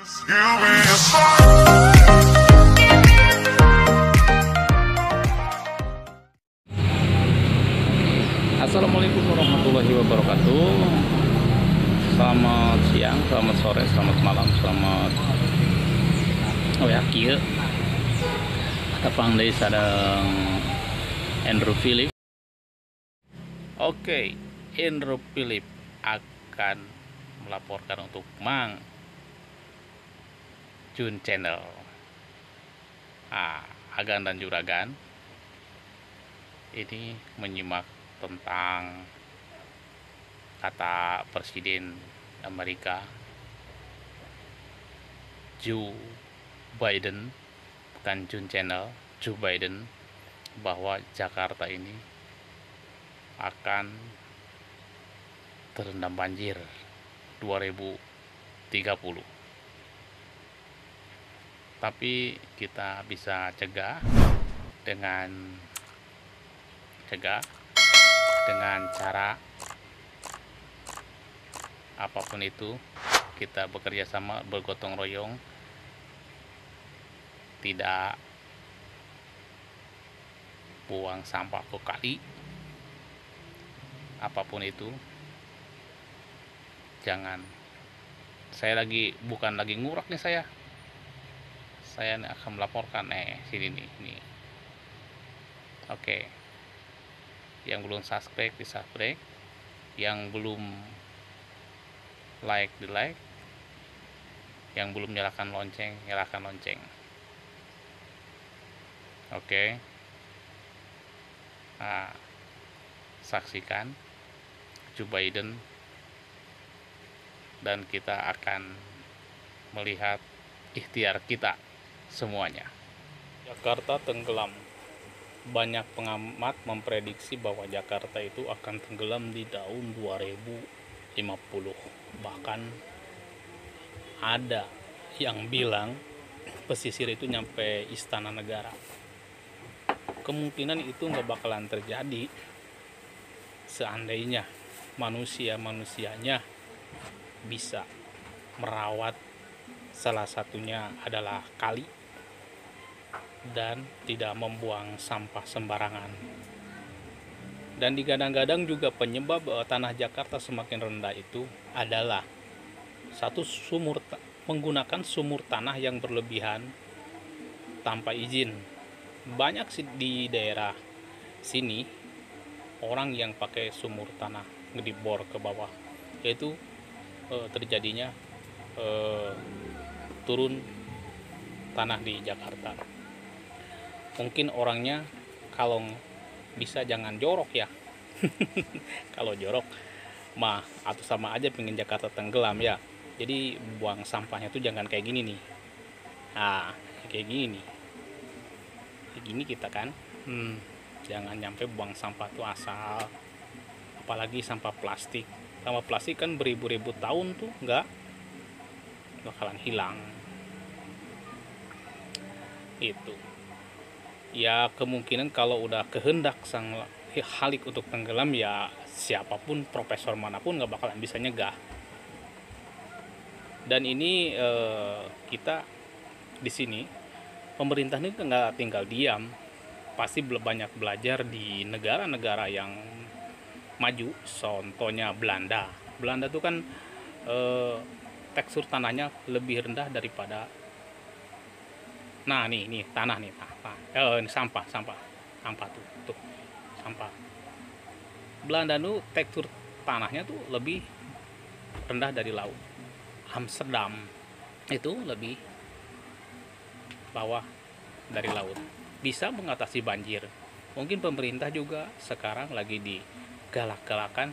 Assalamualaikum warahmatullahi wabarakatuh. Selamat siang, selamat sore, selamat malam, selamat kieu. Tepang deui sareng Andrew Philip. Oke, Andrew Philip akan melaporkan untuk Mang Jun Channel. Agan dan Juragan ini menyimak tentang kata Presiden Amerika Joe Biden, bukan Jun Channel, Joe Biden, bahwa Jakarta ini akan terendam banjir 2030. Tapi kita bisa cegah dengan cara apapun itu. Kita bekerja sama, bergotong royong, tidak buang sampah ke kali, apapun itu. Jangan, saya bukan lagi ngurak nih, saya akan melaporkan sini nih. Oke. Yang belum subscribe di subscribe, yang belum like di like, yang belum nyalakan lonceng nyalakan lonceng. Oke. Saksikan Joe Biden dan kita akan melihat ikhtiar kita semuanya. Jakarta tenggelam. Banyak pengamat memprediksi bahwa Jakarta itu akan tenggelam di tahun 2050. Bahkan ada yang bilang pesisir itu nyampe Istana Negara. Kemungkinan itu nggak bakalan terjadi seandainya manusianya bisa merawat, salah satunya adalah kali, dan tidak membuang sampah sembarangan. Dan digadang-gadang juga penyebab tanah Jakarta semakin rendah itu adalah menggunakan sumur tanah yang berlebihan tanpa izin. Banyak sih di daerah sini orang yang pakai sumur tanah ngedibor ke bawah, yaitu terjadinya turun tanah di Jakarta. Mungkin orangnya kalau bisa jangan jorok ya. Kalau jorok mah atau sama aja pengen Jakarta tenggelam ya. Jadi buang sampahnya tuh jangan kayak gini nih. Kayak gini nih. Kayak gini kita kan. Jangan nyampe buang sampah tuh asal. Apalagi sampah plastik. Sampah plastik kan beribu-ribu tahun tuh nggak bakalan hilang. Itu. Ya kemungkinan kalau udah kehendak sang Halik untuk tenggelam, ya siapapun, profesor manapun nggak bakalan bisa nyegah. Dan ini kita di sini pemerintah ini nggak tinggal diam, pasti banyak belajar di negara-negara yang maju. Contohnya Belanda tuh kan tekstur tanahnya lebih rendah daripada nih tanah nih, ini sampah tuh sampah. Belanda tuh tekstur tanahnya tuh lebih rendah dari laut. Amsterdam itu lebih bawah dari laut, bisa mengatasi banjir. Mungkin pemerintah juga sekarang lagi digalak-galakan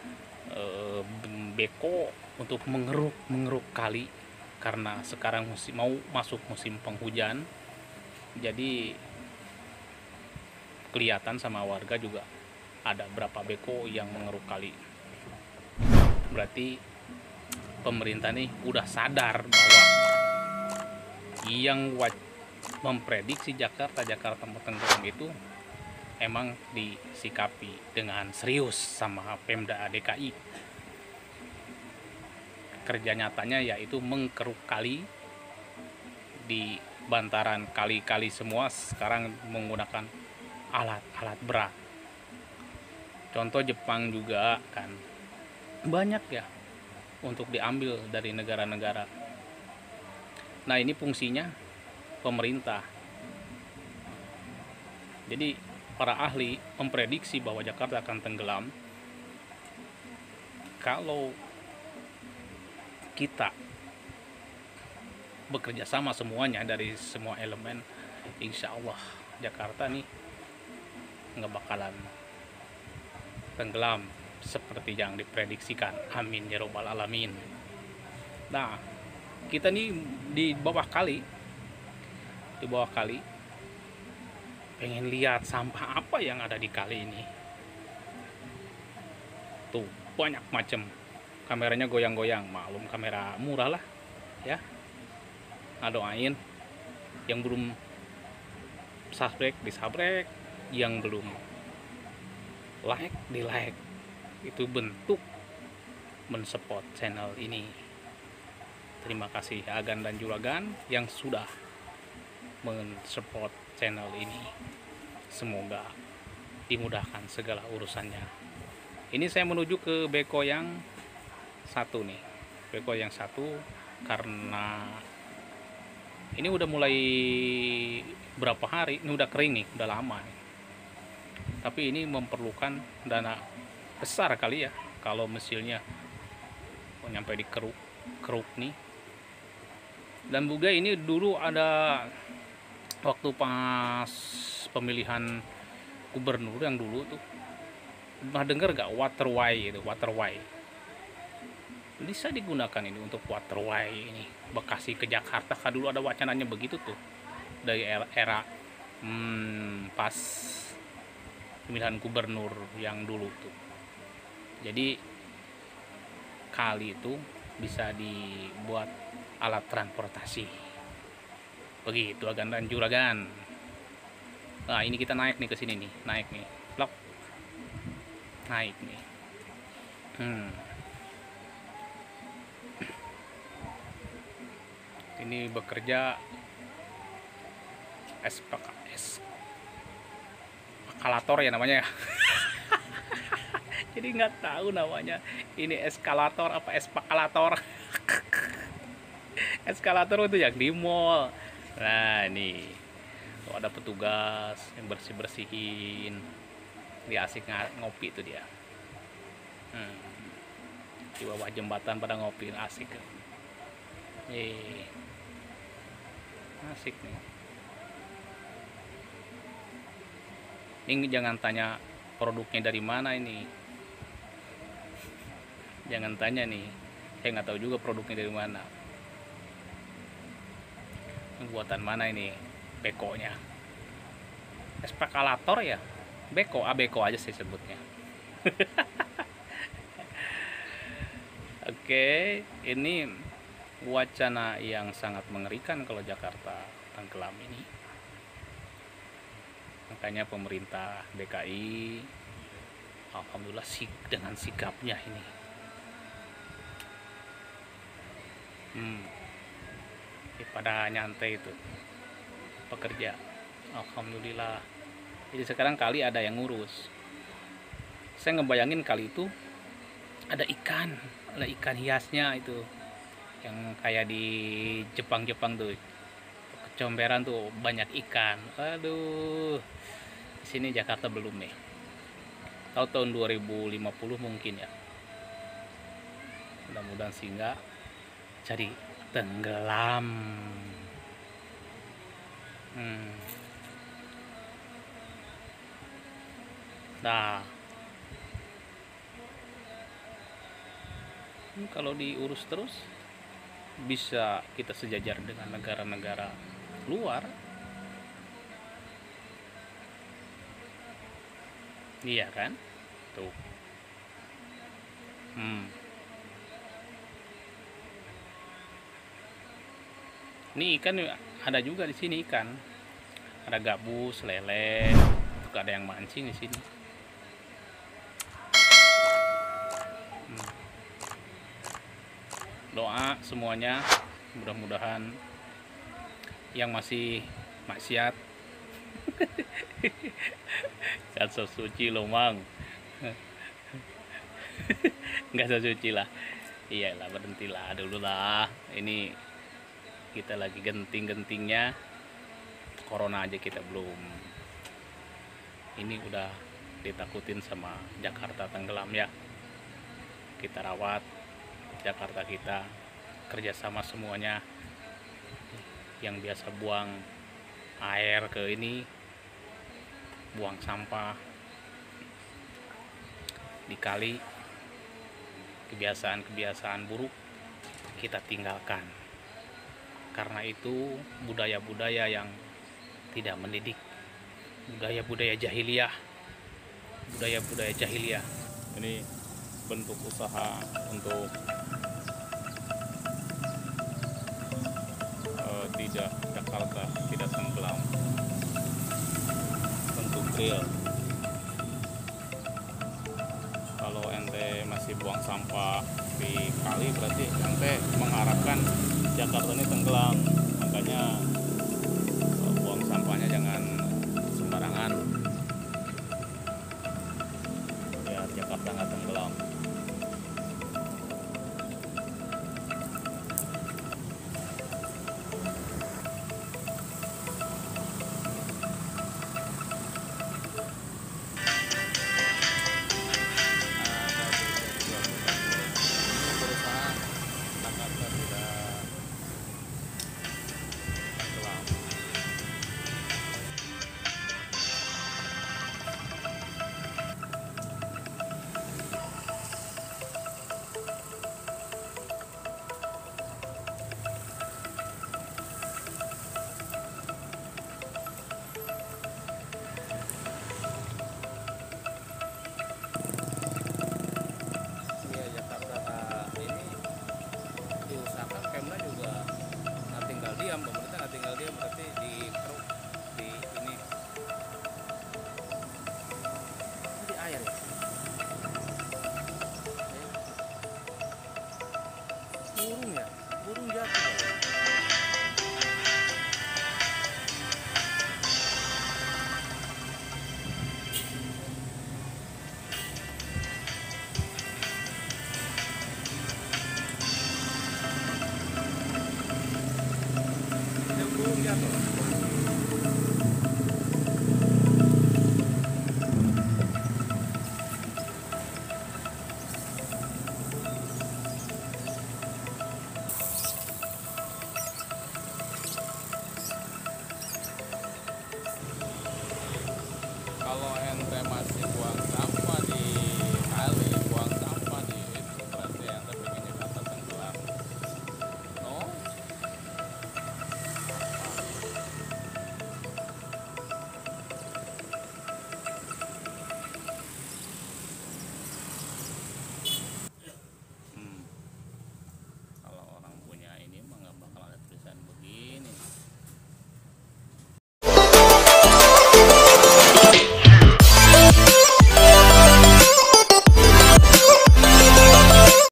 beko untuk mengeruk kali, karena sekarang mau masuk musim penghujan. Jadi kelihatan sama warga juga ada berapa beko yang mengeruk kali. Berarti pemerintah nih udah sadar bahwa yang memprediksi Jakarta mau tenggelam itu emang disikapi dengan serius sama Pemda DKI. kerja nyatanya yaitu mengkeruk kali di bantaran kali-kali semua sekarang menggunakan alat-alat berat. Contoh Jepang juga kan banyak ya untuk diambil dari negara-negara. Nah, ini fungsinya pemerintah. Jadi para ahli memprediksi bahwa Jakarta akan tenggelam kalau kita bekerja sama semuanya dari semua elemen. Insya Allah Jakarta nih nggak bakalan tenggelam seperti yang diprediksikan. Amin ya robbal alamin. Nah, kita nih di bawah kali pengen lihat sampah apa yang ada di kali ini. Tuh banyak macam, kameranya goyang-goyang, maklum kamera murah lah ya. Nah, doain yang belum subscribe di subscribe, yang belum like di like. Itu bentuk mensupport channel ini. Terima kasih Agan dan Juragan yang sudah mensupport channel ini. Semoga dimudahkan segala urusannya. Ini saya menuju ke beko yang satu nih. Beko yang satu karena ini udah mulai berapa hari, ini udah kering nih, udah lama nih. Tapi ini memerlukan dana besar kali ya kalau mesilnya nyampe di keruk nih. Dan juga ini dulu ada waktu pas pemilihan gubernur yang dulu tuh, pernah dengar gak waterway itu, waterway bisa digunakan ini untuk waterway ini Bekasi ke Jakarta. Kan dulu ada wacananya begitu tuh dari era pas pemilihan gubernur yang dulu tuh. Jadi kali itu bisa dibuat alat transportasi. Begitu Agan dan Juragan. Nah, ini kita naik nih ke sini nih, naik nih. Plok. Naik nih. Ini bekerja eskalator ya namanya ya. Jadi nggak tahu namanya ini eskalator apa eskalator. Eskalator itu yang di mall. Nah, ini ada petugas yang bersih-bersihin. Dia asik ngopi itu dia. Di bawah jembatan pada ngopi, asik. Asik nih. Ini jangan tanya produknya dari mana ini. Jangan tanya nih, saya nggak tahu juga produknya dari mana. Buatan mana ini bekonya? Eskalator ya? Beko aja saya sebutnya. Oke, ini wacana yang sangat mengerikan kalau Jakarta tenggelam ini. Makanya pemerintah DKI alhamdulillah dengan sikapnya ini. Pada nyantai itu pekerja, alhamdulillah. Jadi sekarang kali ada yang ngurus. Saya ngebayangin kali itu ada ikan hiasnya itu yang kayak di Jepang tuh, Kecomberan tuh banyak ikan. Aduh, di sini Jakarta belum nih. Tahu tahun 2050 mungkin ya. Mudah-mudahan sih enggak jadi tenggelam. Nah, kalau diurus terus bisa kita sejajar dengan negara-negara luar. Iya kan? Tuh. Ini ikan ada juga di sini ikan. Ada gabus, lele, juga ada yang mancing di sini. doa semuanya, mudah-mudahan yang masih maksiat kan suci loh mang. Nggak sesuci lah, iyalah berhentilah dulu lah, ini kita lagi genting-gentingnya corona aja kita belum, ini udah ditakutin sama Jakarta tenggelam ya. Kita rawat Jakarta kita, kerjasama semuanya, yang biasa buang air ke ini, buang sampah di kali, kebiasaan-kebiasaan buruk kita tinggalkan. Karena itu budaya-budaya yang tidak mendidik, budaya-budaya jahiliyah, ini bentuk usaha untuk tidak Jakarta tidak tenggelam, bentuk real. Kalau ente masih buang sampah di kali, berarti ente mengharapkan Jakarta ini tenggelam. Makanya buang sampahnya jangan sembarangan, biar Jakarta nggak tenggelam. Pemerintah nggak tinggal diam, berarti di keruk di ini di air ya. Burung ya, burung jatuh. Burung jatuh.